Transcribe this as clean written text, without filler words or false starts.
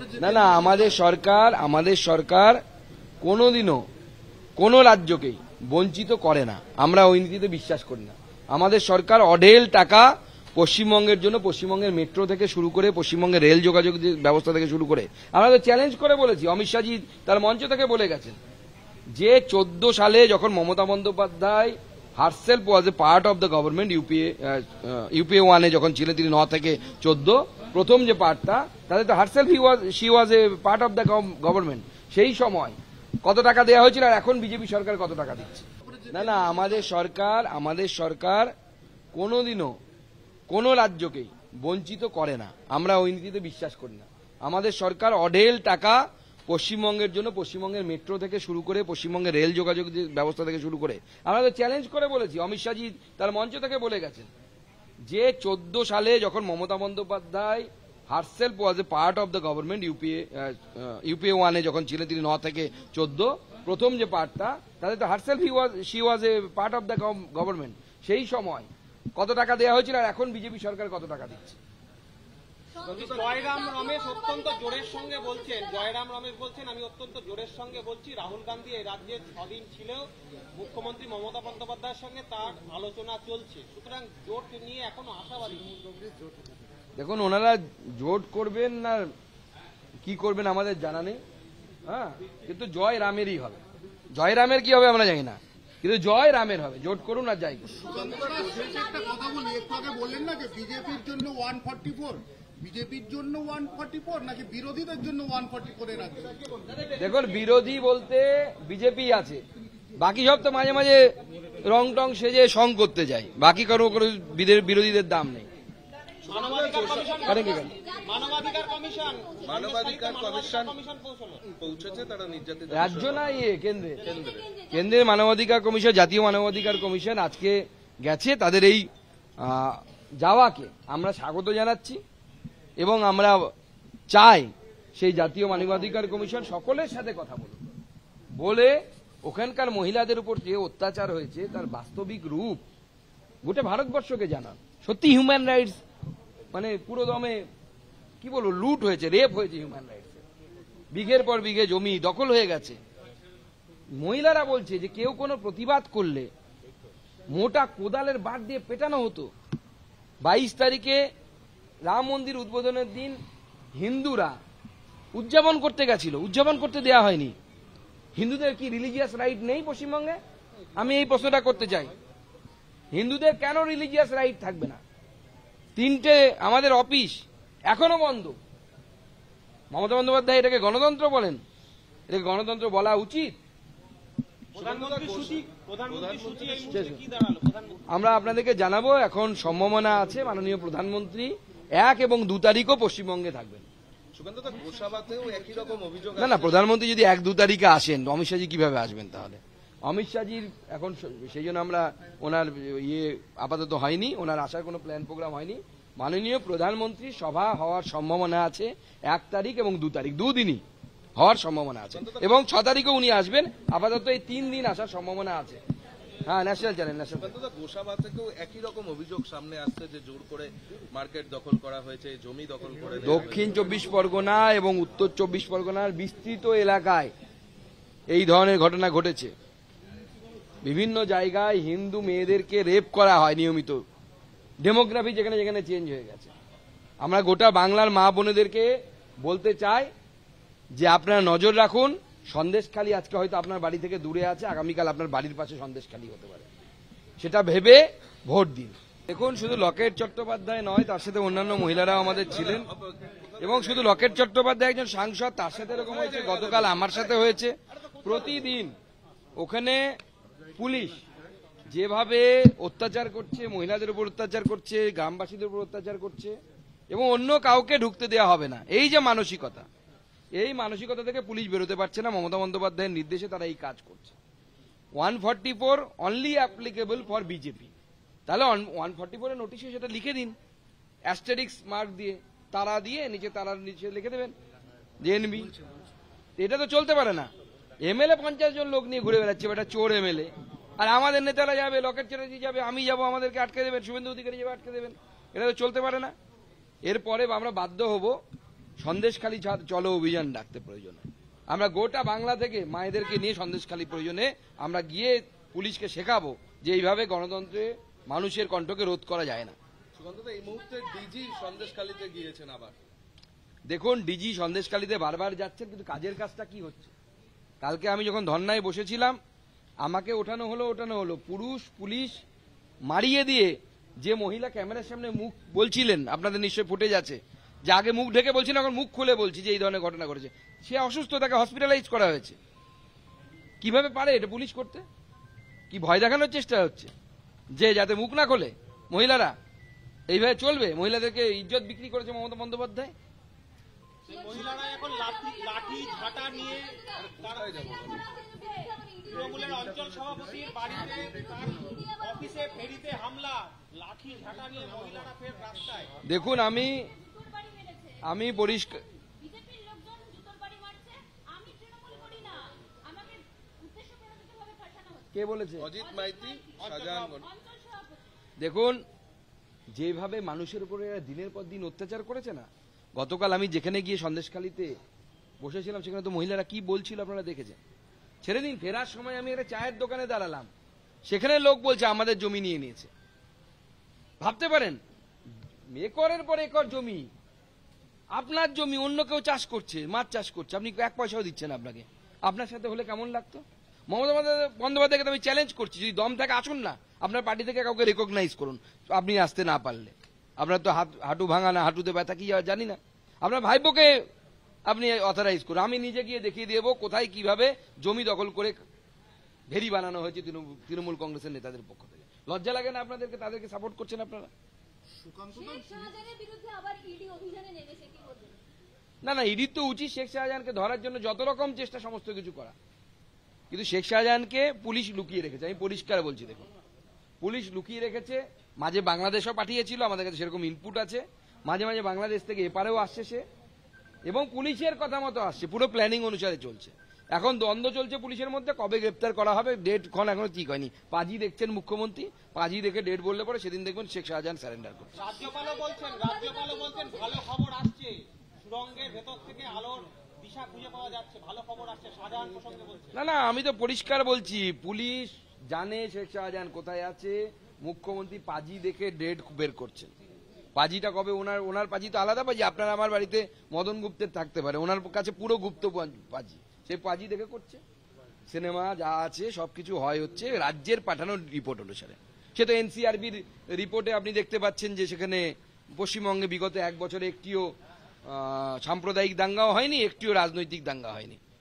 না না, আমাদের সরকার কোনোদিনও কোনো রাজ্যকেই বঞ্চিত করে না। আমরা ওই নীতিতে বিশ্বাস করি না। আমাদের সরকার অঢেল টাকা পশ্চিমবঙ্গের জন্য, পশ্চিমবঙ্গের মেট্রো থেকে শুরু করে, পশ্চিমবঙ্গের রেল যোগাযোগ ব্যবস্থা থেকে শুরু করে, আমরা তো চ্যালেঞ্জ করে বলেছি। অমিত শাহজি তার মঞ্চ থেকে বলে গেছেন যে 14 সালে যখন Mamata Bandyopadhyay herself was a part of the government, UPA 1-এ যখন ছিলেন তিনি 9 থেকে 14, প্রথম যে পার্টটা, তাদের তো herself she was a part of the government. সেই সময় কত টাকা দেওয়া হয়েছিল আর এখন বিজেপি সরকার কত টাকা দিচ্ছে? না না, আমাদের সরকার কোনোদিনও কোনো রাজ্যকেই বঞ্চিত করে না। আমরা ওই নীতিতে বিশ্বাস করি না। আমাদের সরকার অঢেল টাকা পশ্চিমবঙ্গের জন্য, পশ্চিমবঙ্গের মেট্রো থেকে শুরু করে, পশ্চিমবঙ্গের রেল যোগাযোগ ব্যবস্থা থেকে শুরু করে, আমরা তো চ্যালেঞ্জ করে বলেছি। অমিত শাহজি তার মঞ্চ থেকে বলে গেছেন যে 14 সালে যখন Mamata Bandyopadhyay herself was a part of the government, UPA 1-এ যখন ছিলেন তিনি 9 থেকে 14, প্রথম যে পার্টটা, তাদের তো herself she was a part of the government. সেই সময় কত টাকা দেওয়া হয়েছিল আর এখন বিজেপি সরকার কত টাকা দিচ্ছে? জয়রাম রমেশ অত্যন্ত জোরের সঙ্গে বলছেন, আমি অত্যন্ত জোরের সঙ্গে বলছি, রাহুল গান্ধী এই রাজ্যে 6 দিন ছিলেও মুখ্যমন্ত্রী মমতা বন্দ্যোপাধ্যায়ের সঙ্গে তার আলোচনা চলছে, সুতরাং জোট নিয়ে এখনো আশাবাদী। দেখুন, ওনারা জোট করবেন না কি করবেন আমাদের জানা নেই, হ্যাঁ, কিন্তু জয় রামেরই হবে। জয় রামের কি হবে আমরা জানি না, কিন্তু জয় রামের হবে। জোট করুন আর যাই করুন। একটা কথা বলি, একটু আগে বললেন না যে বিজেপির জন্য 144, বিজেপির জন্য 144 নাকি বিরোধীদের জন্য 140 করে রাখছে? দেখুন, বিরোধী বলতে বিজেপি আছে, বাকি সব তো মাঝে মাঝে রং টং সেজে সং করতে যায়, বাকি কারো কোনো বিরোধীদের দাম নেই। মানবাধিকার কমিশন পৌঁছেছে, তারা নির্যাতিত রাজ্য না কেন্দ্রের মানবাধিকার কমিশন, জাতীয় মানবাধিকার কমিশন আজকে গেছে। তাদের এই যাওয়াকে আমরা স্বাগত জানাচ্ছি এবং আমরা চাই সেই জাতীয় মানবাধিকার কমিশন সকলের সাথে কথা বলে ওখানকার মহিলাদের উপর যে অত্যাচার হয়েছে তার বাস্তবিক রূপ গোটা ভারতবর্ষকে জানান। সত্যি হিউম্যান রাইটস মানে পুরো দমে কি বলবো, লুট হয়েছে, রেপ হয়েছে হিউম্যান রাইটস। বিঘের পর বিঘে জমি দখল হয়ে গেছে। মহিলারা বলছে যে কেউ কোনো প্রতিবাদ করলে মোটা কোদালের বাট দিয়ে পেটানো হতো। 22 তারিখে রাম মন্দির উদ্বোধনের দিন হিন্দুরা উদযাপন করতে গেছিল, উদযাপন করতে দেয়া হয়নি। হিন্দুদের কি রিলিজিয়াস রাইট নেই পশ্চিমবঙ্গে? আমি এই প্রশ্নটা করতে চাই, হিন্দুদের কেন রিলিজিয়াস রাইট থাকবে না? 3টে আমাদের অফিস এখনো বন্ধ। মমতা বন্দ্যোপাধ্যায় এটাকে গণতন্ত্র বলেন? এটাকে গণতন্ত্র বলা উচিত? আমরা আপনাদেরকে জানাবো, এখন সম্ভাবনা আছে মাননীয় প্রধানমন্ত্রী 1 এবং 2 তারিখও পশ্চিমবঙ্গে থাকবেন। না না, প্রধানমন্ত্রী যদি 1-2 তারিখে আসেন, অমিত শাহজি কিভাবে আসবেন তাহলে? অমিত শাহজির এখন সেই জন্য আমরা ওনার আপাতত হয়নি, ওনার আসার কোনো প্ল্যান প্রোগ্রাম হয়নি। মাননীয় প্রধানমন্ত্রী সভা হওয়ার সম্ভাবনা আছে 1 তারিখ এবং 2 তারিখ, 2 দিনই হওয়ার সম্ভাবনা আছে, এবং 6 তারিখও উনি আসবেন। আপাতত এই 3 দিন আসার সম্ভাবনা আছে। হ্যাঁ, ন্যাশনাল চ্যানেল। গোসাবা থেকেও একই রকম অভিযোগ সামনে আসছে যে জোর করে মার্কেট দখল করা হয়েছে, জমি দখল করে। দক্ষিণ 24 পরগনা এবং উত্তর 24 পরগনার বিস্তৃত এলাকায় এই ধরনের ঘটনা ঘটেছে। বিভিন্ন জায়গায় হিন্দু মেয়েদেরকে রেপ করা হয় নিয়মিত। ডেমোগ্রাফি যেখানে যেখানে চেঞ্জ হয়ে গেছে। আমরা গোটা বাংলার মা বোনেদেরকে বলতে চাই যে আপনারা নজর রাখুন। সন্দেশখালী আজকে হয়তো আপনার বাড়ি থেকে দূরে আছে, আগামীকাল আপনার বাড়ির পাশে সন্দেশখালী হতে পারে, সেটা ভেবে ভোট দিন। দেখুন, শুধু লকেট চট্টোপাধ্যায় নয়, তার সাথে অন্যান্য মহিলারাও আমাদের ছিলেন, এবং শুধু লকেট চট্টোপাধ্যায় একজন সাংসদ, তার সাথে এরকম হয়েছে, গতকাল আমার সাথে হয়েছে। প্রতিদিন ওখানে পুলিশ যেভাবে অত্যাচার করছে, মহিলাদের উপর অত্যাচার করছে, গ্রামবাসীদের উপর অত্যাচার করছে, এবং অন্য কাউকে ঢুকতে দেওয়া হবে না, এই যে মানসিকতা, এই মানসিকতা থেকে পুলিশ বেরোতে পারছে না। মমতা বন্দ্যোপাধ্যায়ের নির্দেশে তারা এই কাজ করছে। 144 অনলি অ্যাপ্লিকেবল ফর বিজেপি। তাহলে 144 এর নোটিশে সেটা লিখে দিন, অ্যাস্টেরিক্স মার্ক দিয়ে, তারা দিয়ে, নিচে তারার নিচে লিখে দেবেন জেএনবি। এটা তো চলতে পারে না। এমএলএ 50 জন লোক নিয়ে ঘুরে বেড়াচ্ছে, এটা চোর এমএলএ, আর আমাদের নেতারা যাবে, লকেট চ্যাটার্জি যাবে, আমি যাব, আমাদেরকে আটকে দেবেন, শুভেন্দু অধিকারী যাবে, আটকে দেবেন। এটা তো চলতে পারে না। এরপরে আমরা বাধ্য হব সন্দেশখালী চলো অভিযান ডাকতে প্রয়োজন হয়। আমরা গোটা বাংলা থেকে মায়েদেরকে নিয়ে সন্দেশখালী প্রয়োজনে আমরা গিয়ে পুলিশকে শেখাবো যে এইভাবে গণতন্ত্রে মানুষের কণ্ঠকে রোধ করা যায় না। সুকান্ত দা, এই মুহূর্তে ডিজি সন্দেশখালীতে গিয়েছেন আবার। দেখুন, ডিজি সন্দেশখালীতে বারবার যাচ্ছেন, কিন্তু কাজের কাজটা কি হচ্ছে? কালকে আমি যখন ধর্নায় বসেছিলাম আমাকে ওঠানো হলো পুলিশ মারিয়ে দিয়ে, যে মহিলা ক্যামেরার সামনে মুখ বলছিলেন, আপনাদের নিশ্চয়ই ফুটেজ আছে, যে আগে মুখ ঢেকে বলছি না, এখন মুখ খুলে বলছি যে এই ধরনের ঘটনা ঘটেছে, সে অসুস্থ, তাকে হসপিটালাইজ করা হয়েছে। কিভাবে পারে এটা পুলিশ করতে? কি ভয় দেখানোর চেষ্টা হচ্ছে যে যাতে মুখ না খোলে মহিলারা? এইভাবে চলবে? মহিলাদেরকে ইজ্জত বিক্রি করেছে মমতা বন্দ্যোপাধ্যায়। মহিলারা এখন লাঠি ঝাঁটা নিয়ে তৃণমূলের অঞ্চল সভাপতির বাড়িতে, তার অফিসে ফেরিতে হামলা, লাঠি ঝাঁটা নিয়ে মহিলারা ফের রাস্তায়। দেখুন, আমি পরিষ্কার, বিজেপির লোকজন জুতোর বাড়ি মারছে, আমি তৃণমূল করি না, আমাকে উদ্দেশ্য প্রণোদিতভাবে ফাঁসানো হচ্ছে। কে বলেছে? অজিত মাইতি, শাহজাহানগঞ্জ। অঞ্চল সভাপতি দেখুন, যেভাবে মানুষের উপরে এরা দিনের পর দিন অত্যাচার করেছে না, গতকাল আমি যেখানে গিয়ে সন্দেশখালীতে বসেছিলাম সেখানে তো মহিলারা কি বলছিল আপনারা দেখেছেন। ছেড়ে দিন, ফেরার সময় আমি একটা চায়ের দোকানে দাঁড়ালাম, সেখানে লোক বলছে আমাদের জমি নিয়ে নিয়েছে। ভাবতে পারেন, একরের পর একর জমি, আপনার জমি অন্য কেউ চাষ করছে, মাছ চাষ করছে, আপনি এক পয়সাও দিচ্ছেন। আপনাকে, আপনার সাথে হলে কেমন লাগতো? মমতা বন্দ্যোপাধ্যায়কে আমি চ্যালেঞ্জ করছি, যদি দম থাকে আসুন না, আপনার পার্টি থেকে কাউকে রেকগনাইজ করুন। আপনি আসতে না পারলে, আপনার তো হাঁটু ভাঙা না, হাঁটুতে ব্যথা কি জানি না, আপনার ভাইপোকে আপনি অথরাইজ করুন। আমি নিজে গিয়ে দেখিয়ে দেবো কোথায় কিভাবে জমি দখল করে ভেরি বানানো হয়েছে তৃণমূল কংগ্রেসের নেতাদের পক্ষ থেকে। লজ্জা লাগে না আপনাদেরকে? তাদেরকে সাপোর্ট করছেন আপনারা। সুকান্ত শেখ শাহজাহানের বিরুদ্ধে আবার ইডি অভিযানে নেমেছে, কি বলবেন? না, ইডির তো উচিত শেখ শাহজাহানকে ধরার জন্য যত রকম চেষ্টা সমস্ত কিছু করা, কিন্তু শেখ শাহজাহানকে পুলিশ লুকিয়ে রেখেছে। আমি পরিষ্কার বলছি, দেখুন, পুলিশ লুকিয়ে রেখেছে। মাঝে বাংলাদেশও পাঠিয়েছিল, আমাদের কাছে সেরকম ইনপুট আছে। মাঝে মাঝে বাংলাদেশ থেকে এপারেও আসছে সে, এবং পুলিশের কথা মতো আসছে, পুরো প্ল্যানিং অনুসারে চলছে। এখন দ্বন্দ্ব চলছে পুলিশের মধ্যে, কবে গ্রেপ্তার করা হবে, ডেট খন এখনো ঠিক হয়নি। পাজি দেখছেন মুখ্যমন্ত্রী, পাজি দেখে ডেট বললে পরে সেদিন দেখবেন শেখ শাহজাহান সারেন্ডার করছে। রাজ্যপালও বলছেন ভালো খবর আসছে, সুড়ঙ্গের ভেতর থেকে আলোর দিশা খুঁজে পাওয়া যাচ্ছে, ভালো খবর আসছে, শাহজাহান প্রসঙ্গে বলছে। না, আমি তো পরিষ্কার বলছি, পুলিশ জানে শেখ শাহজাহান কোথায় আছে। মুখ্যমন্ত্রী পাজি দেখে ডেট বের করছেন। পাজিটা কবে, ওনার পাজি তো আলাদা পাজি, আপনার আমার বাড়িতে মদন গুপ্তের থাকতে পারে, ওনার কাছে পুরো গুপ্ত পাজি, সেই পাজি দেখে করছে। সিনেমা যা আছে সবকিছু হচ্ছে রাজ্যের পাঠানোর রিপোর্ট অনুসারে। সে তো এনসিআরবির রিপোর্টে আপনি দেখতে পাচ্ছেন যে সেখানে পশ্চিমবঙ্গে বিগত 1 বছরে একটিও সাম্প্রদায়িক দাঙ্গাও হয়নি, একটিও রাজনৈতিক দাঙ্গা হয়নি।